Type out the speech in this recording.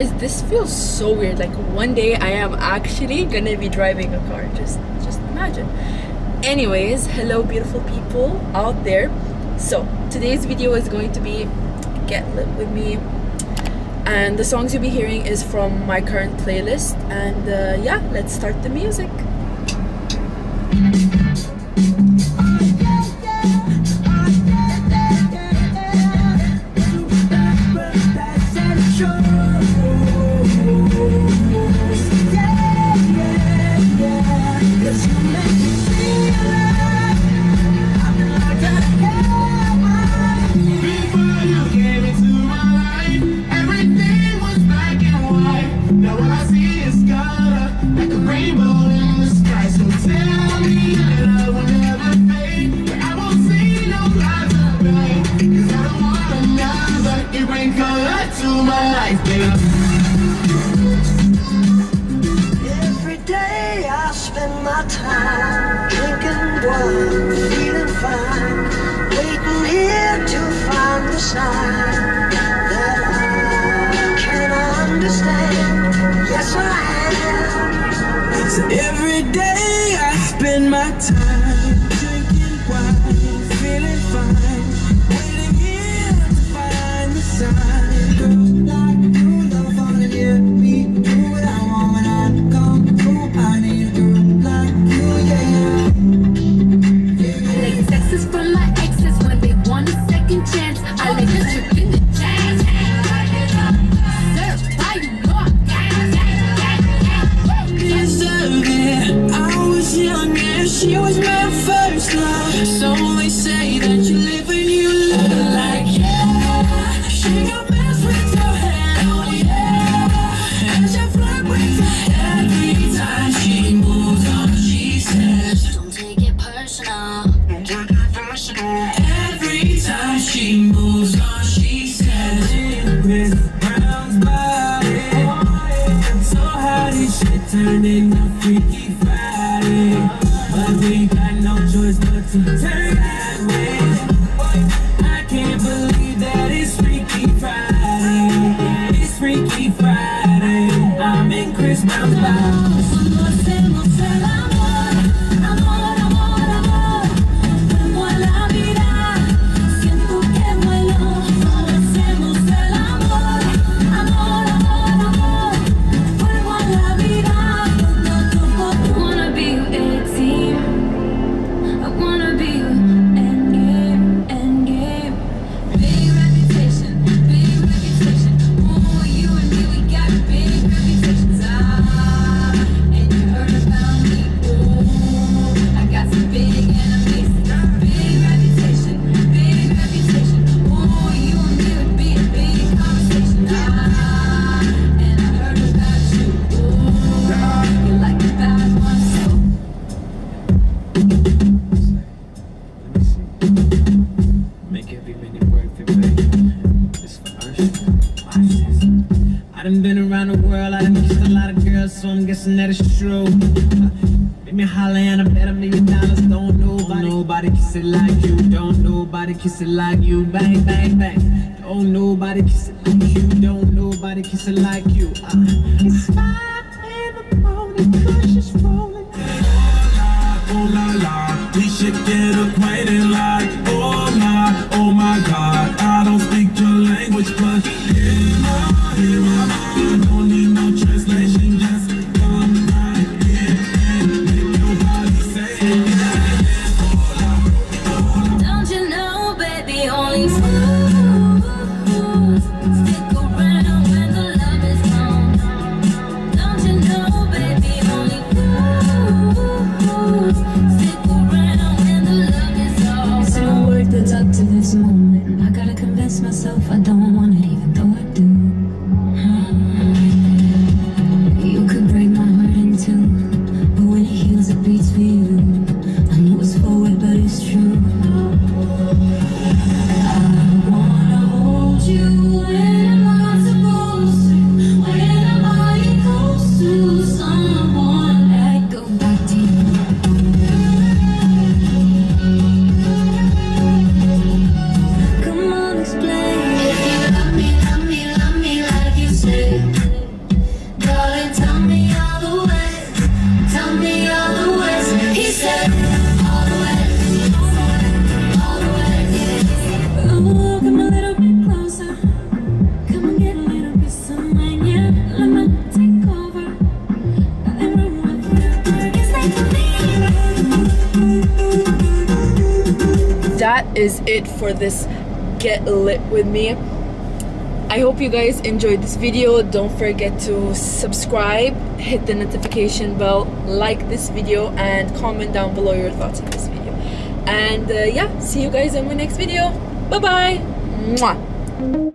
This feels so weird. Like one day I am actually gonna be driving a car. Just imagine. Anyways, hello beautiful people out there. So today's video is going to be Get Lit with me, and the songs you'll be hearing is from my current playlist. And yeah, let's start the music. Every day I spend my time drinking wine, feeling fine, waiting here to find the sign that I can understand. Yes, I am. So every day I spend my time drinking wine, feeling fine, waiting here to find the sign. Girls like you don't wanna hear me do what I want when I come through. I need a girl like you, yeah. I like texts from my exes when they want a second chance. I like the trip in the jazz. Certified, you know I got it. Deserve it. I was young and she was my first love. So they say that you live and you look like, yeah. She got messed with your head, oh yeah. And she flirt with her every time she moves on. She says, Don't take it personal. don't take it personal. Every time she moves on, she says, Chris Brown's body. So how this shit turned into Freaky Friday? But we got no choice but to turn that way. I can't believe that it's Freaky Friday. It's Freaky Friday. I'm in Chris Brown's body. I done been around the world, I done kissed a lot of girls, so I'm guessing that it's true. Make me holler and I bet $1 million. Don't nobody kiss it like you. Don't nobody kiss it like you. Bang, bang, bang. Don't nobody kiss it like you. Don't nobody kiss it like you. It's 5 in the morning, crush is rolling. Oh la la, we should get acquainted like, oh my god. I don't speak your language, but hear my mind. Don't need no translation, just come right here and make your body say Don't you know, baby, only fools stick around when the love is gone. Don't you know, baby, only fools stick around when the love is all. It's no work that's up to this moment. I is it for this Get Lit with me. I hope you guys enjoyed this video. Don't forget to subscribe, hit the notification bell, like this video, and comment down below your thoughts on this video. And yeah, see you guys in my next video. Bye bye. Mwah.